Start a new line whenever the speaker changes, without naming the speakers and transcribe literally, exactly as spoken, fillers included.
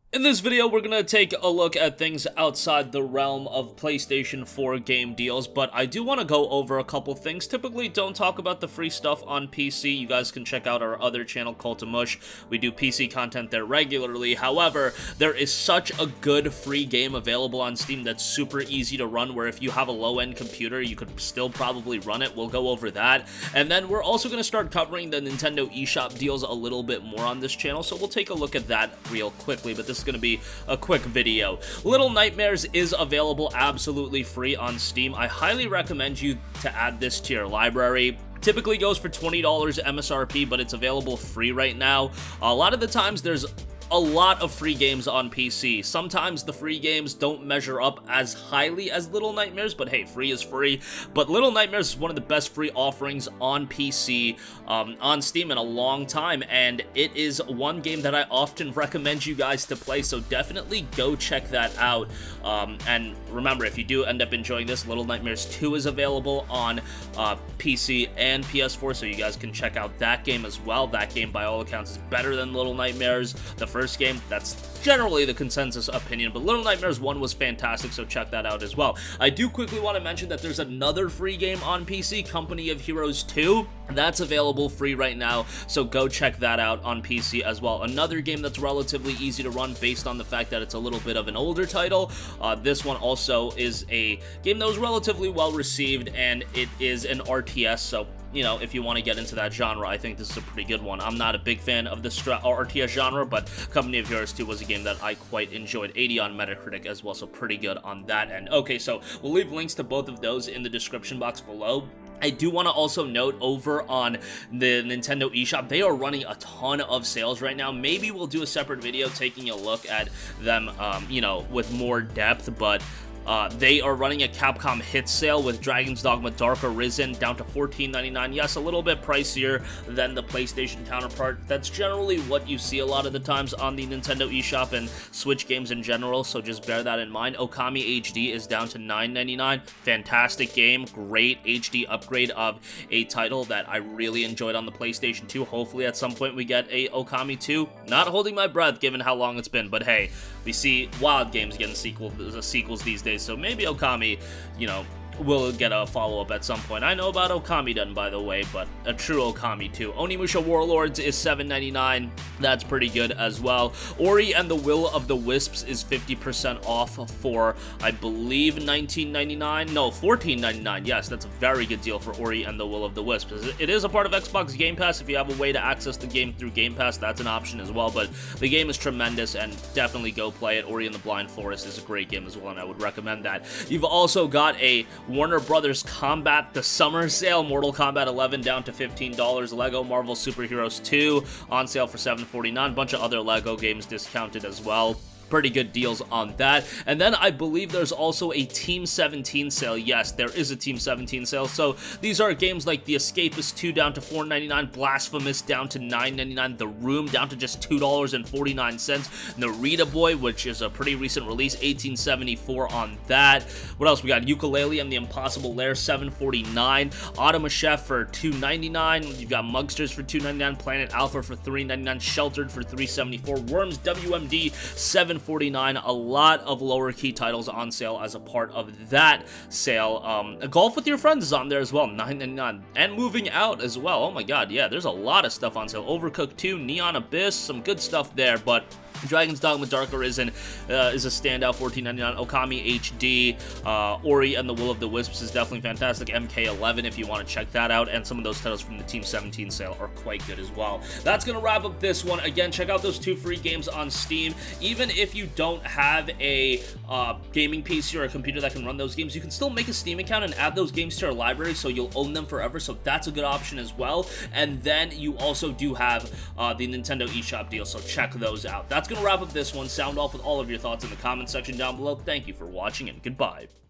In this video, we're going to take a look at things outside the realm of PlayStation four game deals, but I do want to go over a couple things. Typically, don't talk about the free stuff on P C. You guys can check out our other channel, Cult of Mush. We do P C content there regularly. However, there is such a good free game available on Steam that's super easy to run, where if you have a low-end computer, you could still probably run it. We'll go over that. And then we're also going to start covering the Nintendo eShop deals a little bit more on this channel, so we'll take a look at that real quickly, but this is going to be a quick video. Little Nightmares is available absolutely free on Steam. I highly recommend you to add this to your library. Typically goes for twenty dollars M S R P, but it's available free right now. A lot of the times there's a lot of free games on P C. Sometimes the free games don't measure up as highly as Little Nightmares, but hey, free is free. But Little Nightmares is one of the best free offerings on P C, um, on Steam in a long time, and it is one game that I often recommend you guys to play, so definitely go check that out. Um, and remember, if you do end up enjoying this, Little Nightmares two is available on uh, P C and P S four, so you guys can check out that game as well. That game, by all accounts, is better than Little Nightmares. The first First game, that's generally the consensus opinion, but Little Nightmares one was fantastic, so check that out as well. I do quickly want to mention that there's another free game on P C, Company of Heroes two. That's available free right now, so go check that out on P C as well. Another game that's relatively easy to run based on the fact that it's a little bit of an older title. Uh, this one also is a game that was relatively well received, and it is an R T S, so you know, if you want to get into that genre, I think this is a pretty good one. I'm not a big fan of the R T S genre, but Company of Heroes two was a game that I quite enjoyed. eighty on Metacritic as well, so pretty good on that end. Okay, so we'll leave links to both of those in the description box below. I do want to also note over on the Nintendo eShop, they are running a ton of sales right now. Maybe we'll do a separate video taking a look at them, um, you know, with more depth, but Uh, they are running a Capcom hit sale with Dragon's Dogma Dark Arisen down to fourteen ninety-nine. Yes, a little bit pricier than the PlayStation counterpart. That's generally what you see a lot of the times on the Nintendo eShop and Switch games in general, so just bear that in mind. Okami H D is down to nine ninety-nine. Fantastic game. Great H D upgrade of a title that I really enjoyed on the PlayStation two. Hopefully at some point we get a Okami two. Not holding my breath given how long it's been, but hey, we see Wild Games getting sequel, sequels these days, so maybe Okami, you know, will get a follow-up at some point. I know about Okami done, by the way, but a true Okami too. Onimusha Warlords is seven ninety-nine. That's pretty good as well. Ori and the Will of the Wisps is fifty percent off for, I believe, nineteen ninety-nine. No, fourteen ninety-nine. Yes, that's a very good deal for Ori and the Will of the Wisps. It is a part of Xbox Game Pass. If you have a way to access the game through Game Pass, that's an option as well, but the game is tremendous, and definitely go play it. Ori and the Blind Forest is a great game as well, and I would recommend that. You've also got a Warner Brothers Combat the Summer Sale, Mortal Kombat eleven down to fifteen dollars, Lego Marvel Super Heroes two on sale for seven forty-nine, bunch of other Lego games discounted as well. Pretty good deals on that. And then I believe there's also a Team seventeen sale. Yes, there is a Team seventeen sale. So these are games like The Escapist two down to four ninety-nine, Blasphemous down to nine ninety-nine, The Room down to just two dollars and forty-nine cents, Narita Boy, which is a pretty recent release, eighteen seventy-four on that. What else we got? Ukulele and the Impossible Lair, seven forty-nine, Automa Chef for two ninety-nine. You've got Mugsters for two ninety-nine, Planet Alpha for three ninety-nine, Sheltered for three seventy-four, Worms W M D seven forty-nine. A lot of lower key titles on sale as a part of that sale. Um, Golf with Your Friends is on there as well, nine ninety-nine, and Moving Out as well. Oh my god, yeah, there's a lot of stuff on sale. Overcooked two, Neon Abyss, some good stuff there, but Dragon's Dogma Dark Arisen uh, is a standout, fourteen ninety-nine. Okami H D, uh, Ori and the Will of the Wisps is definitely fantastic. M K eleven if you want to check that out, and some of those titles from the Team seventeen sale are quite good as well. That's going to wrap up this one. Again, check out those two free games on Steam. Even if you don't have a uh, gaming P C or a computer that can run those games, you can still make a Steam account and add those games to your library, so you'll own them forever, so that's a good option as well. And then you also do have uh, the Nintendo eShop deal, so check those out. That's going to wrap up this one. Sound off with all of your thoughts in the comment section down below. Thank you for watching, and goodbye.